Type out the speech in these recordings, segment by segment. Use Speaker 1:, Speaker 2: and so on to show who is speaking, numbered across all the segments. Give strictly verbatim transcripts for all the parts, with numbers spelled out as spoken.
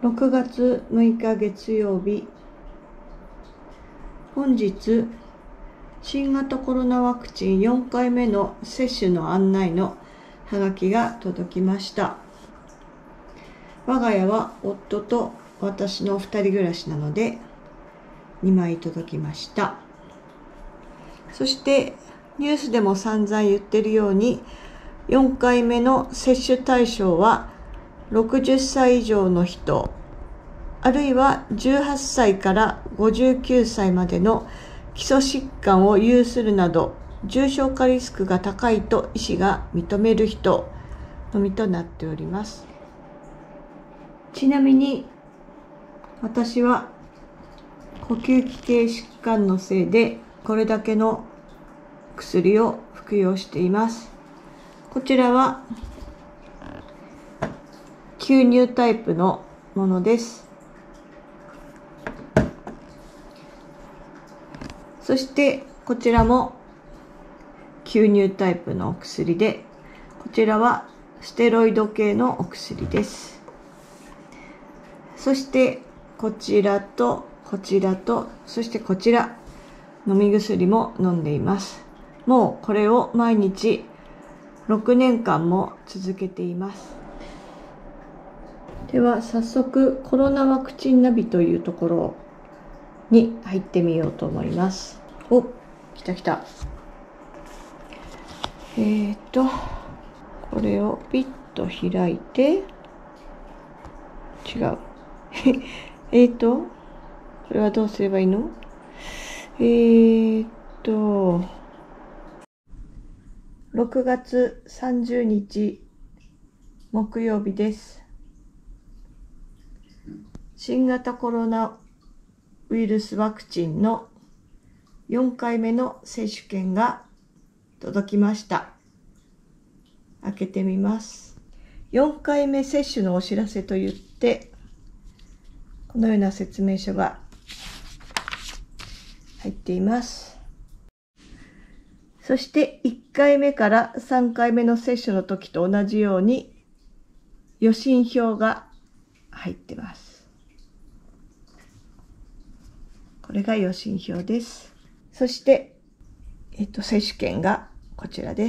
Speaker 1: ろくがつむいか月曜日、本日、新型コロナワクチンよんかいめの接種の案内のハガキが届きました。我が家は夫と私のふたり暮らしなのでにまい届きました。そしてニュースでも散々言ってるように、よんかいめの接種対象はろくじゅっさい以上の人、あるいはじゅうはっさいからごじゅうきゅうさいまでの基礎疾患を有するなど重症化リスクが高いと医師が認める人のみとなっております。ちなみに私は呼吸器系疾患のせいでこれだけの薬を服用しています。こちらは吸入タイプのものです。そしてこちらも吸入タイプのお薬で、こちらはステロイド系のお薬です。そしてこちらとこちらとそしてこちら、飲み薬も飲んでいます。もうこれを毎日ろくねんかんも続けています。では早速コロナワクチンナビというところに入ってみようと思います。お、来た来た。えーと、これをピッと開いて、違う。えーと、これはどうすればいいの？えーと、ろくがつさんじゅうにち木曜日です。新型コロナウイルスワクチンのよんかいめの接種券が届きました。開けてみます。よんかいめ接種のお知らせといって、このような説明書が入っています。そしていっかいめからさんかいめの接種の時と同じように予診票が入っています。これが予診票です。そして、えっと、接種券がこちらです。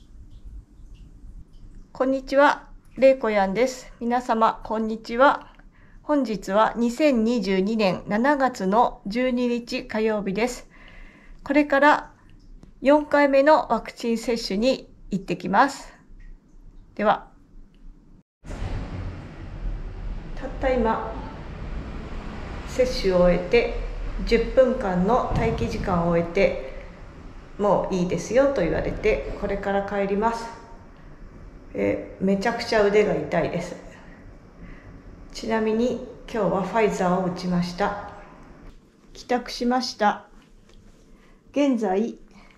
Speaker 1: こんにちは、れいこやんです。皆様、こんにちは。本日はにせんにじゅうにねんしちがつのじゅうににち火曜日です。これからよんかいめのワクチン接種に行ってきます。では、たった今、接種を終えて、じゅっぷんかんの待機時間を終えて、もういいですよと言われて、これから帰ります。えめちゃくちゃ腕が痛いです。ちなみに今日はファイザーを打ちました。帰宅しました。現在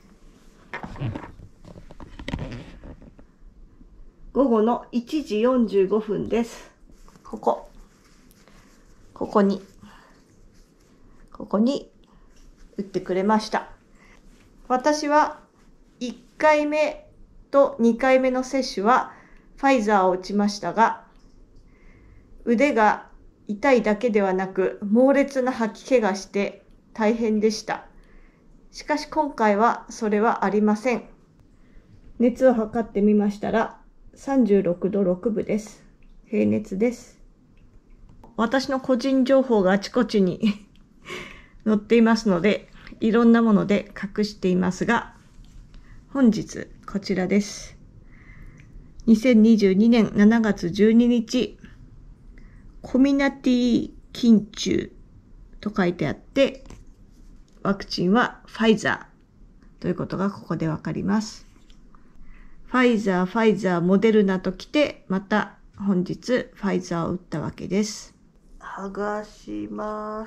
Speaker 1: 午後のいちじよんじゅうごふんです。ここここにここに打ってくれました。私はいっかいめとにかいめの接種はファイザーを打ちましたが、腕が痛いだけではなく猛烈な吐き気がして大変でした。しかし今回はそれはありません。熱を測ってみましたらさんじゅうろくどろくぶです。平熱です。私の個人情報があちこちに載っていますので、いろんなもので隠していますが、本日こちらです。にせんにじゅうにねんしちがつじゅうににち、コミナティ緊急と書いてあって、ワクチンはファイザーということがここでわかります。ファイザー、ファイザー、モデルナときて、また本日ファイザーを打ったわけです。剥がします。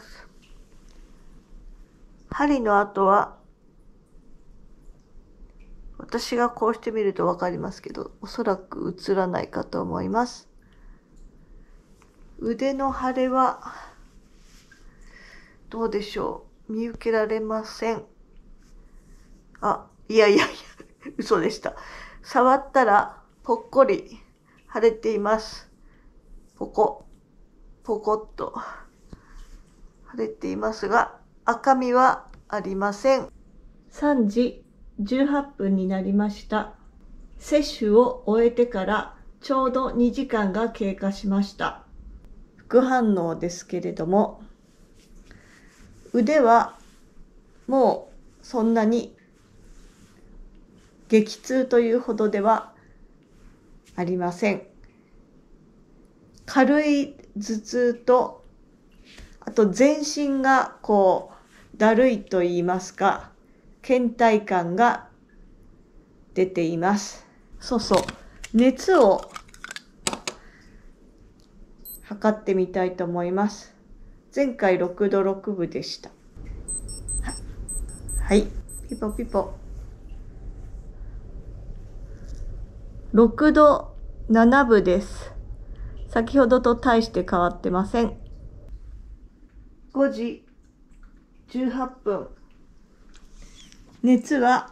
Speaker 1: 針の跡は、私がこうしてみるとわかりますけど、おそらく映らないかと思います。腕の腫れは、どうでしょう。見受けられません。あ、いやいやいや、嘘でした。触ったら、ぽっこり腫れています。ここ、 ポコッと腫れていますが、赤みはありません。さんじじゅうはっぷんになりました。接種を終えてからちょうどにじかんが経過しました。副反応ですけれども、腕はもうそんなに激痛というほどではありません。軽い頭痛と、あと全身がこうだるいと言いますか、倦怠感が出ています。そうそう、熱を測ってみたいと思います。前回ろくどろくぶでした。はい、ピポピポ。ろくどななぶです。先ほどと大して変わってません。ごじじゅうはっぷん。熱は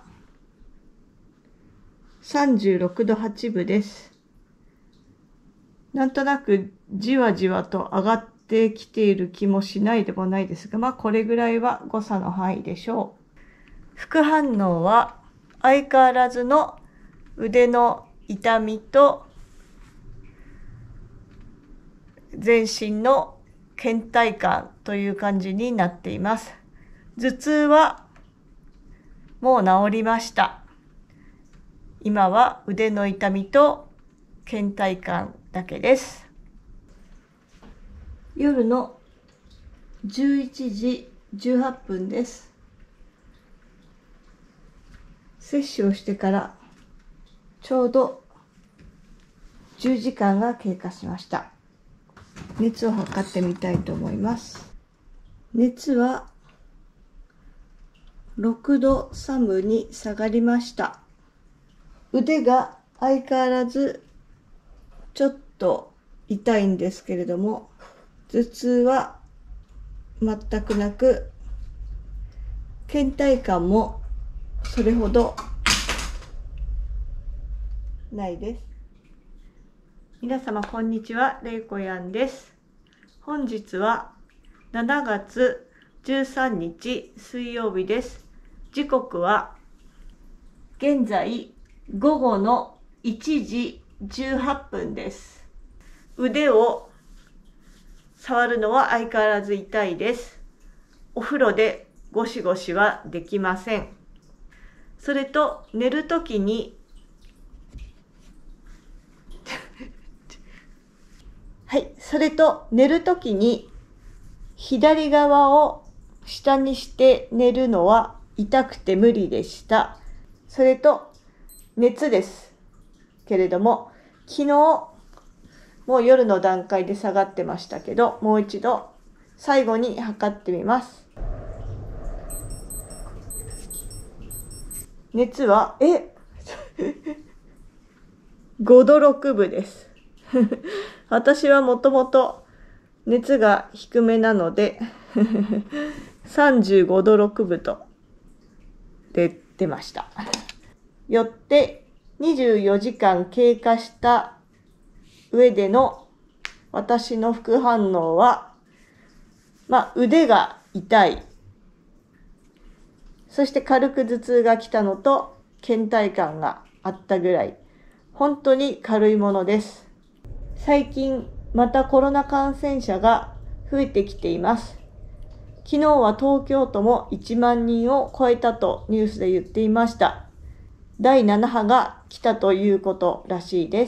Speaker 1: さんじゅうろくどはちぶです。なんとなくじわじわと上がってきている気もしないでもないですが、まあこれぐらいは誤差の範囲でしょう。副反応は相変わらずの腕の痛みと全身の倦怠感という感じになっています。頭痛はもう治りました。今は腕の痛みと倦怠感だけです。夜のじゅういちじじゅうはっぷんです。接種をしてからちょうどじゅうじかんが経過しました。熱を測ってみたいと思います。熱はろくどさんぶに下がりました。腕が相変わらずちょっと痛いんですけれども、頭痛は全くなく、倦怠感もそれほどないです。皆様こんにちは、れいこやんです。本日はしちがつじゅうさんにち水曜日です。時刻は現在午後のいちじじゅうはっぷんです。腕を触るのは相変わらず痛いです。お風呂でゴシゴシはできません。それと寝るときにはい、それと寝るときに左側を下にして寝るのは痛くて無理でした。それと熱ですけれども、昨日もう夜の段階で下がってましたけど、もう一度最後に測ってみます。熱はえごどろくぶです。私はもともと熱が低めなのでさんじゅうごどろくぶと出てました。よってにじゅうよじかん経過した上での私の副反応は、まあ腕が痛い、そして軽く頭痛が来たのと倦怠感があったぐらい、本当に軽いものです。最近またコロナ感染者が増えてきています。昨日は東京都もいちまんにんを超えたとニュースで言っていました。だいななはが来たということらしいです。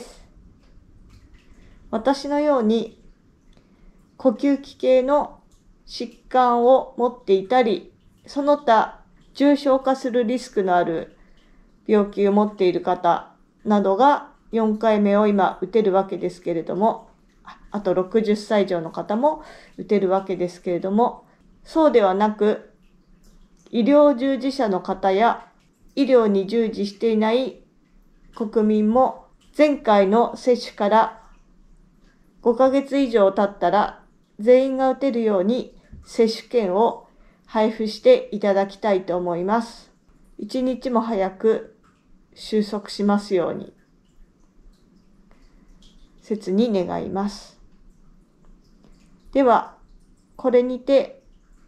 Speaker 1: 私のように呼吸器系の疾患を持っていたり、その他重症化するリスクのある病気を持っている方などがよんかいめを今打てるわけですけれども、あとろくじゅっさい以上の方も打てるわけですけれども、そうではなく、医療従事者の方や医療に従事していない国民も前回の接種からごかげつ以上経ったら全員が打てるように接種券を配布していただきたいと思います。一日も早く収束しますように切に願います。 では、これにて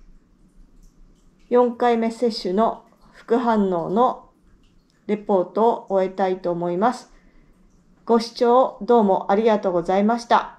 Speaker 1: よんかいめ接種の副反応のレポートを終えたいと思います。ご視聴どうもありがとうございました。